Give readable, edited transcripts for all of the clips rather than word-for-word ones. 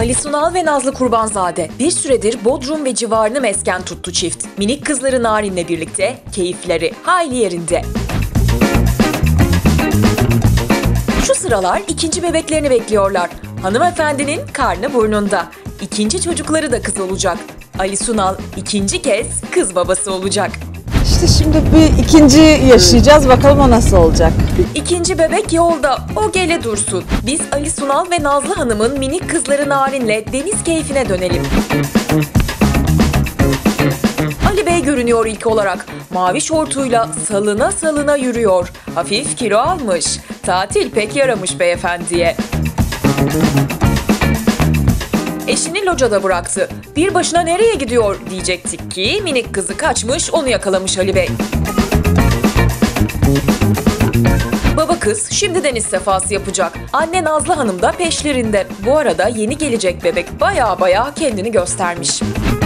Ali Sunal ve Nazlı Kurbanzade bir süredir Bodrum ve civarını mesken tuttu çift. Minik kızları Narin'le birlikte keyifleri hayli yerinde. Şu sıralar ikinci bebeklerini bekliyorlar. Hanımefendinin karnı burnunda. İkinci çocukları da kız olacak. Ali Sunal ikinci kez kız babası olacak. İşte şimdi bir ikinci yaşayacağız. Bakalım o nasıl olacak. İkinci bebek yolda. O gele dursun. Biz Ali Sunal ve Nazlı Hanım'ın minik kızları Narin'le deniz keyfine dönelim. Ali Bey görünüyor ilk olarak. Mavi şortuyla salına salına yürüyor. Hafif kilo almış. Tatil pek yaramış beyefendiye. Eşini locada bıraktı. Bir başına nereye gidiyor diyecektik ki minik kızı kaçmış, onu yakalamış Ali Bey. Baba kız şimdi deniz sefası yapacak. Anne Nazlı Hanım da peşlerinde. Bu arada yeni gelecek bebek baya kendini göstermiş.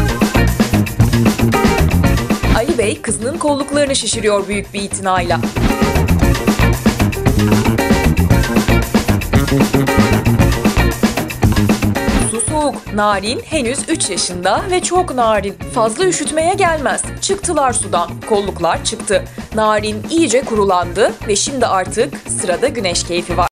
Ali Bey kızının kolluklarını şişiriyor büyük bir itinayla. Su soğuk. Narin henüz 3 yaşında ve çok narin. Fazla üşütmeye gelmez. Çıktılar sudan. Kolluklar çıktı. Narin iyice kurulandı ve şimdi artık sırada güneş keyfi var.